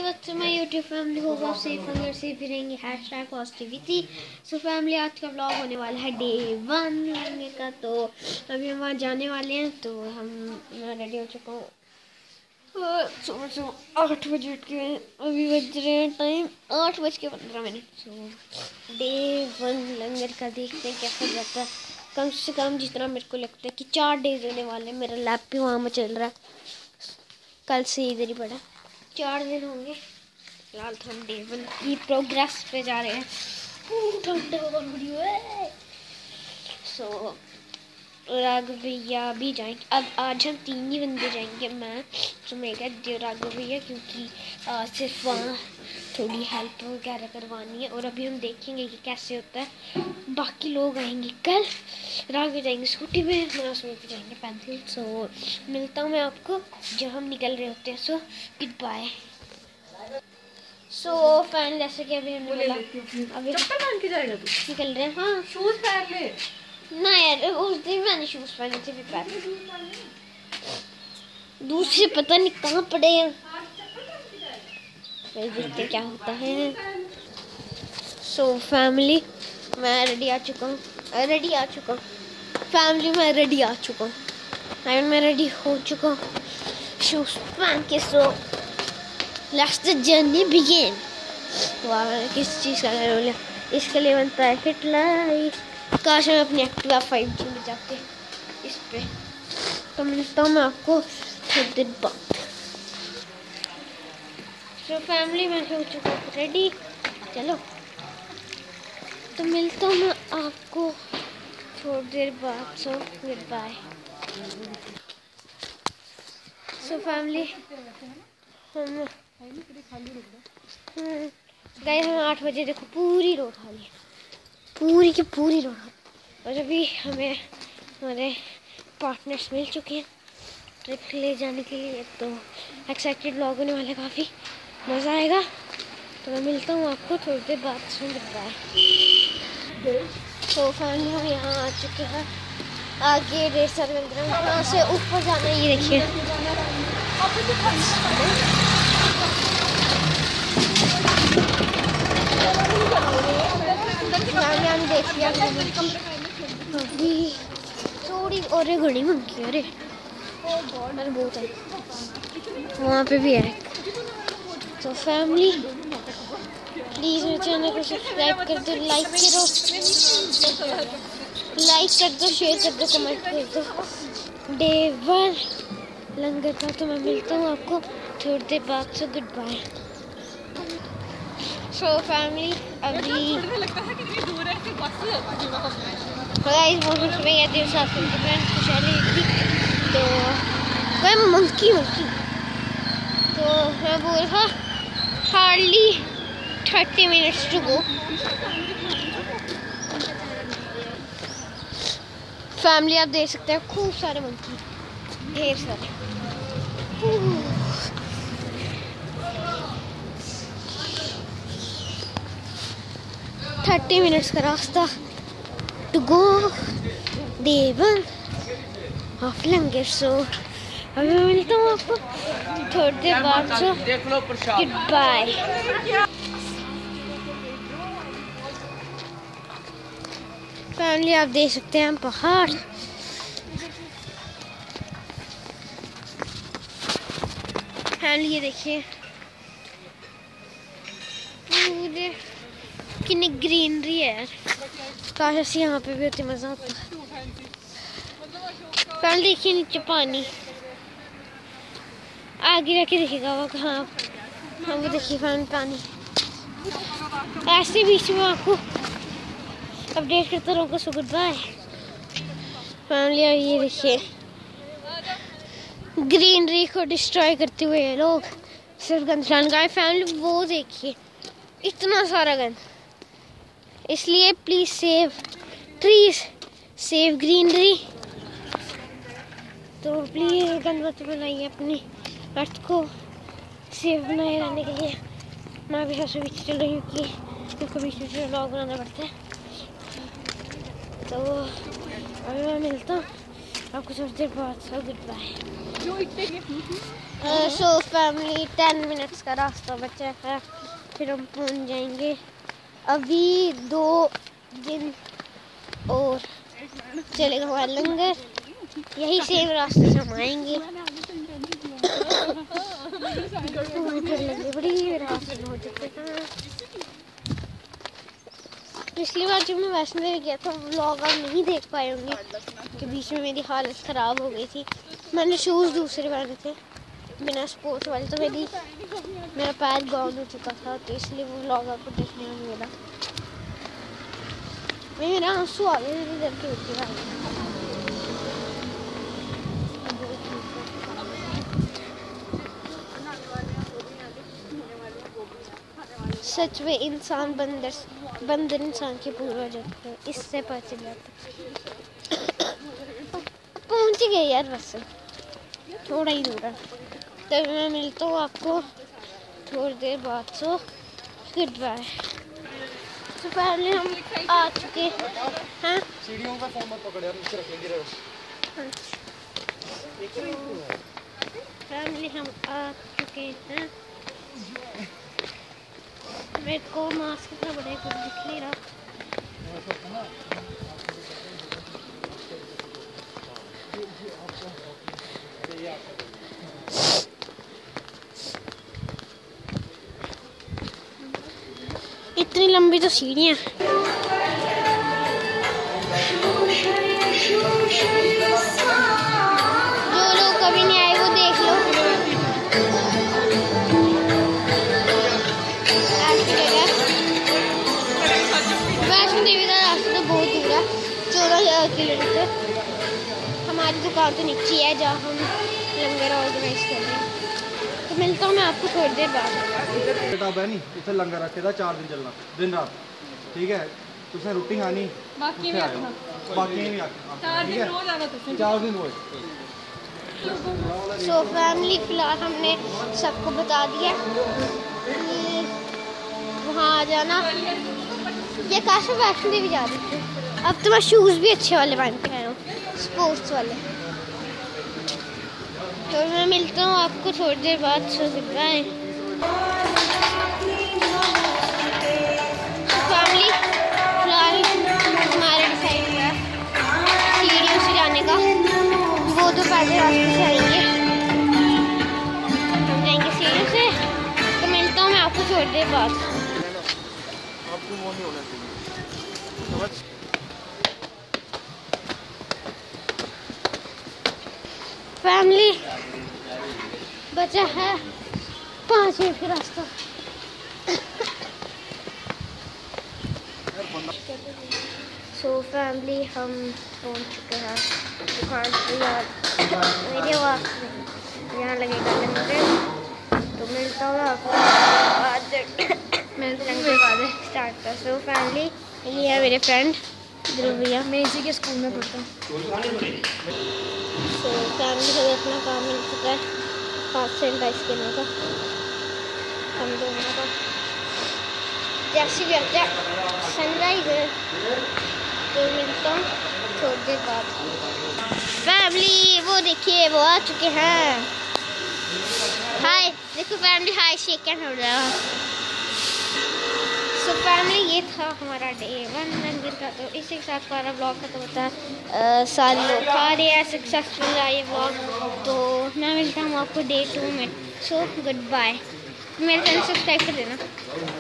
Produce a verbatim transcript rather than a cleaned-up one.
What's my YouTube family, hope आप safe अंदर safe ही रहेंगे। Hashtag positivity. सो फैमिली, आज का व्लॉग होने वाला है डे वन लगने का। तो अभी हम वहाँ जाने वाले हैं, तो हम मैं रेडी हो चुका हूँ। सुबह सुबह आठ बजे उठ के अभी बज रहे हैं टाइम आठ बज के पंद्रह मिनट। सो डे वन लंगर का देखते हैं कैसा जाता है। कम से कम जितना मेरे को लगता है कि चार डेज होने वाले। मेरा लैब भी वहाँ में चल रहा है, कल से इधर ही पड़ा, चार दिन होंगे। फिलहाल तो हम डे वन की प्रोग्रेस पे जा रहे हैं। सो राघव भैया भी जाएंगे। अब आज हम तीन ही बंदे जाएंगे, मैं सुमेगा देव राघव भैया, क्योंकि आ, सिर्फ वहाँ थोड़ी हेल्प वगैरह करवानी है। और अभी हम देखेंगे कि कैसे होता है। बाकी लोग आएंगे कल। राघव जाएंगे स्कूटी पे, मैं उसमें भी जाएंगे पैदल। सो मिलता हूँ मैं आपको जब हम निकल रहे होते हैं। So good bye. So fan जैसे कि अभी हमने बोला, अभी चप्पल पहन के जाएगा तू? निकल रहे हैं। हाँ शूज पहन ले ना यार, उस दिन मैंने शूज पहने थे, पैर दूसरे पता नहीं कहाँ पड़े हैं। फिर देखते क्या होता है। सो फैमिली, मैं रेडी आ चुका हूँ रेडी आ चुका हूँ फैमिली मैं रेडी आ चुका हूँ आई मैं रेडी हो चुका हूँ शूज पहन के। So let's the journey begin. वाह, किस चीज़ का रोल है? इसके लिए बनता है हिट लाइक। काश मैं अपनी एक्टिवा फाइव जी में जाते इस पे। तो मिलता हूँ मैं आपको थोड़ी देर बाद। तो फैमिली, मैं हो चुका हूँ रेडी, चलो। तो मिलता हूँ मैं आपको थोड़ी देर बाद। So good bye. So family, हम गए हम आठ बजे। देखो पूरी रोड खाली है, पूरी की पूरी रोड। और अभी हमें हमारे पार्टनर्स मिल चुके हैं ट्रिप ले जाने के लिए। तो एक्साइटेड व्लॉग होने वाला, काफ़ी मज़ा आएगा। तो मैं मिलता हूँ आपको थोड़ी देर बाद। सुन बाय। तो फैमिली, हम यहाँ आ चुके हैं। आगे रेसर मंदिर, यहाँ से ऊपर जाना है। ये देखिए, हम देख लिया थोड़ी और घड़ी मंगी। अरे अरे बहुत है, वहाँ पे भी है। तो फैमिली, प्लीज़ मेरे चैनल को सब्सक्राइब कर दो, लाइक करो लाइक कर दो शेयर कर दो, कमेंट कर दो। डे वन लंगर था। तो मैं मिलता हूँ आपको थोड़ी देर बाद। So good bye. So family, अभी मौसम सुबह गए थे साथ में खुशहाली थी। तो कोई मंकी मंकी तो मैं बोल रहा hardly thirty minutes to go. Family, आप देख सकते हैं खूब सारे मंकी, ढेर सारे। थर्टी मिनट्स का रास्ता to go day one of लंगर। सो अभी मैं मिलता हूँ आपको थोड़ी देर बाद। So good bye. फैमिली, आप देख सकते हैं पहाड़। फैमिली, ये देखिए पूरे कितनी ग्रीनरी है। काश ऐसी यहाँ पे भी होती, मज़ा आता। फैमिली, देखिए नीचे पानी, आगे जाके देखिएगा वो कहाँ। हाँ वो देखिए फैमिली, पानी ऐसे बीच में आपको अपडेट करता रहूँगा। So good bye family. ये देखिए ग्रीनरी को डिस्ट्रॉय करते हुए ये लोग सिर्फ गंद फैलाने का। फैमिली, वो देखिए इतना सारा गंद। इसलिए please save trees, save greenery. तो प्लीज़ गंद मत बनाइए, अपनी अर्थ को सेव बनाए रहने के लिए। मैं भी सबसे बीच चल रही हूँ कि क्योंकि बीच बीच में व्लॉग बनाना पड़ता है। तो अभी मैं मिलता हूँ आपको थोड़ी देर बाद। So good bye. So family ten minutes का रास्ता बचा है, फिर हम पहुंच जाएंगे। अभी दो दिन और चलेगा हमारा लंगर, यही सेम रास्ते से हम आएंगे। बड़ी रास्ते हो चुके हैं। पिछली बार जब मैं वैष्णो देवी गया था व्लॉग आप नहीं देख पाए होंगे कि बीच में मेरी हालत ख़राब हो गई थी। मैंने शूज़ दूसरे पहने थे बिना स्पोर्ट्स वाले, तो मेरी मेरा पैर गाउन हो चुका था, तो इसलिए वो व्लॉग आपको देखने को नहीं मिला। मेरा आंसू आ गए इधर के उठे। सच में इंसान बंदर बंदर इंसान के पूर्वज होते हैं, इससे पता चल जाता। पहुंच गए यार, बस थोड़ा ही दूर है। तो मैं मिलता हूँ आपको थोड़ी देर बाद। So good bye. तो पहले हम आ चुके हैं। सीढ़ियों का फोन मत पकड़ यार, नीचे रख लेंगे। फैमिली हम आ चुके हैं। मेरे को मास्क इतना बड़ा कुछ दिख नहीं रहा। इतनी लंबी तो सीढ़ियाँ। जो लोग कभी नहीं आए वो देख लो। वैष्णो देवी का रास्ता तो बहुत दूर है, चौदह हजार किलोमीटर। हमारी दुकान तो नीचे है जहाँ हम लंगर ऑर्गेनाइज कर रहे हैं। तो मिलता हूँ मैं आपको थोड़ी देर बाद। किताब है नहीं, इतना लंगर रखे था चार दिन चलना, दिन रात। ठीक है, तुझे रोटी खानी बाकी भी आना, बाकी भी आना, चार दिन रोज आना तुझे, चार दिन रोज। सो फैमिली फिलहाल हमने सबको बता दिया वहाँ आ जाना। ये काश वैष्णो देवी जा रही थी। अब तो मैं शूज़ भी अच्छे वाले पहन के आया हूँ, स्पोर्ट्स वाले। तो मैं मिलता हूँ आपको थोड़ी देर बाद। So good bye family. फिलहाल हमारा डिसाइड हुआ सीढ़ियों से जाने का, वो तो पैदल रास्ते से आएंगे, हम जाएंगे सीढ़ियों से। तो मिलता हूँ मैं आपको थोड़ी देर बाद। फैमिली बचा है पाँच मिनट का रास्ता। सो so, फैमिली हम पहुंच चुके हैं दुकान पर यार। मेरी आवाज़ यहाँ लगेगा लंगर। तो मिलता हूँ आपको बाद मैं लंगर बाद स्टार्ट कर। सो फैमिली ये है मेरे फ्रेंड ध्रुविया, मैं इसी के स्कूल में पढ़ता हूँ। सो फैमिली से अपना काम मिल चुका है, पाँच सैनिटाइज करने का हम दोनों का। जैसे भी आता सनराइज है तो मिलता हूँ थोड़ी देर बाद। फैमिली वो देखिए वो आ चुके हैं। हाय देखो फैमिली, हाय शेक कैन हो रहा है। सो फैमिली ये था हमारा डे वन मंदिर का। तो इसी के साथ हमारा ब्लॉग खत्म होता है। सारे लोग खा रहे हैं, सक्सेसफुल रहा ये ब्लॉग। तो मैं मिलता हूँ आपको डे टू में। So good bye. मेरे चैनल सब्सक्राइब कर देना।